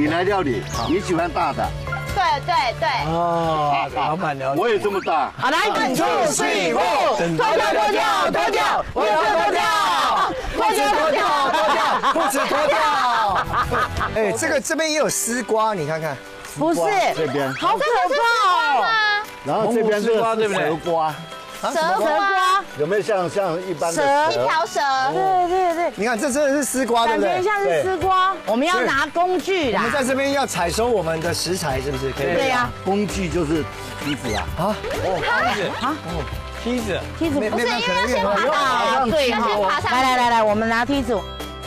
来料理，你喜欢大的。 对对对。 哦，老板了解。 我也这么大。 好，来，1、2、3、4，脱掉，脱掉，脱掉，我要脱掉，脱掉，脱掉，脱掉， 裤子脱掉。哎，这边也有丝瓜，你看看。 不是这边， 好可怕哦。 然后这边是蛇瓜， 蛇瓜有没有像一般的蛇一条蛇？ 对对对， 你看这真的是丝瓜，对不对？ 感觉像是丝瓜。我们要拿工具啦。 我们在这边要采收我们的食材，是不是？可以。 对呀。 工具就是梯子啊。 啊， 梯子， 不是因为要先爬啊，对哈。来，我们拿梯子。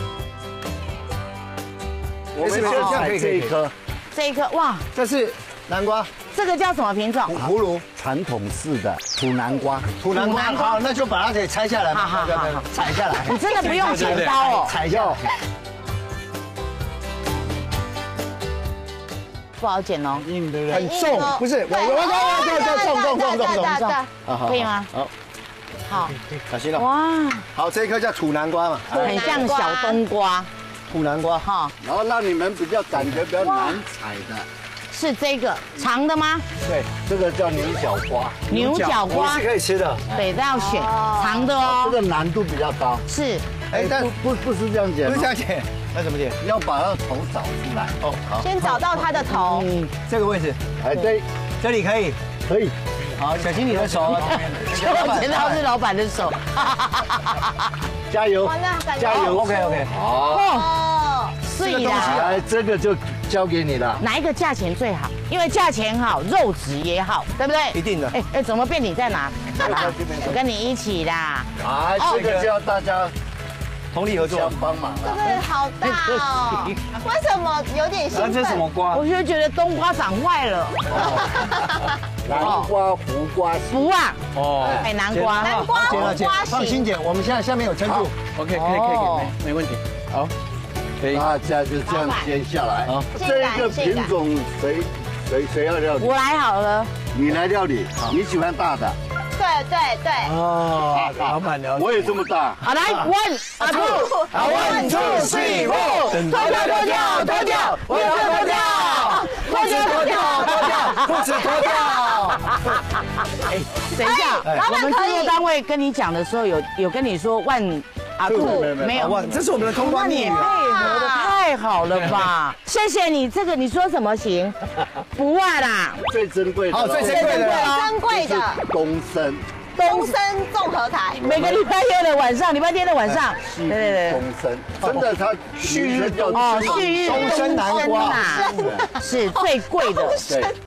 我们先采这一颗。 这一颗哇， 这是南瓜， 这个叫什么品种？ 葫芦， 传统式的土南瓜。 土南瓜。好，那就把它给拆下来。 好， 采下来。 你真的不用剪刀哦。 采下。 不好剪哦， 硬对不对？ 很重，不是我重， 可以吗？ 好， 好， 小心了。 哇， 好，这一颗叫土南瓜嘛， 很像小冬瓜土南瓜。 哈， 然后让你们感觉比较难采的， 是这个长的吗？ 对，这个叫牛角瓜。 牛角瓜是可以吃的。 对，都要选长的哦。 这个难度比较高。 是， 哎，但不是这样剪， 不是这样剪，那怎么剪？ 要把它的头找出来。 哦，好， 先找到它的头。 这个位置， 哎，对， 这里可以。 可以。 好，小心你的手。 我剪刀是老板的手。 加油！加油 ！OK。 好。 哦， 所以啦， 来，这个就交给你了。 哪一个价钱最好？因为价钱好，肉质也好，对不对？ 一定的。 哎，怎么变你在哪？我跟你一起啦。 啊，这个就要大家同力合作， 相帮忙这了。 个好大哦，为什么有点兴奋？ 这是什么瓜？ 我就觉得冬瓜长坏了。 南瓜、胡瓜。 不啊。 哦。 哎，南瓜。 南瓜、胡瓜放心剪，我们现在下面有撑住。 OK，可以，没问题。好，可以。 大家就这样接下来。 好， 这个品种谁要料理？ 我来好了。 你来料理，你喜欢大的。 对。 哦，老板了解。 我也这么大。 好，来1、2、3、4，脱掉，脱掉，我要脱掉，脱掉， 裤子脱掉。 哎，等一下，我们制作单位跟你讲的时候，有跟你说没有， 这是我们的通关密语。 你配合的太好了吧？谢谢你，这个你说什么行？不外啦， 最珍贵的。 好，最珍贵的。 珍贵的东升综合台， 每个礼拜天的晚上，对。 东升，真的它旭日叫旭日东升南瓜是最贵的。 对。